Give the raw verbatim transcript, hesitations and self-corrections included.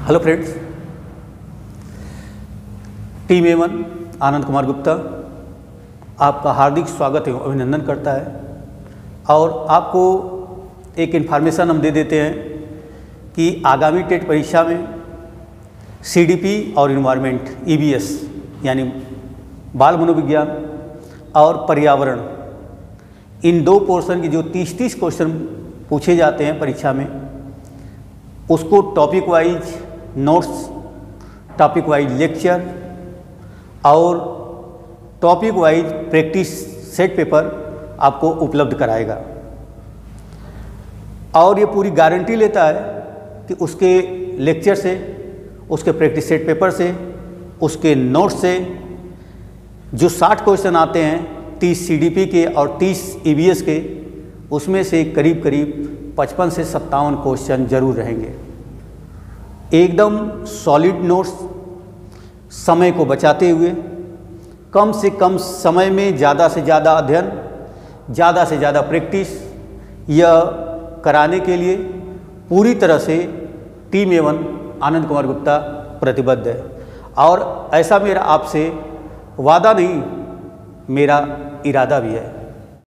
Hello friends, team A one Anand Kumar Gupta आपका हार्दिक स्वागत एवं अभिनंदन करता है। और आपको एक इन्फॉर्मेशन हम दे देते हैं कि आगामी टेट परीक्षा में सीडीपी और इन्वायरमेंट ईवीएस यानी बाल मनोविज्ञान और पर्यावरण, इन दो पोर्शन की जो तीस तीस क्वेश्चन पूछे जाते हैं परीक्षा में, उसको topic wise notes, topic wise lecture और topic wise practice set paper आपको उपलब्ध कराएगा। और ये पूरी गारंटी लेता है कि उसके लेक्चर से, उसके प्रैक्टिस सेट पेपर से, उसके नोट्स से जो साठ क्वेश्चन आते हैं, तीस सीडीपी के और तीस ईवीएस के, उसमें से करीब करीब पचपन से सत्तावन क्वेश्चन जरूर रहेंगे। एकदम सॉलिड नोट्स, समय को बचाते हुए कम से कम समय में ज़्यादा से ज़्यादा अध्ययन, ज़्यादा से ज़्यादा प्रैक्टिस यह कराने के लिए पूरी तरह से team A one Anand Kumar Gupta प्रतिबद्ध है। और ऐसा मेरा आपसे वादा नहीं, मेरा इरादा भी है।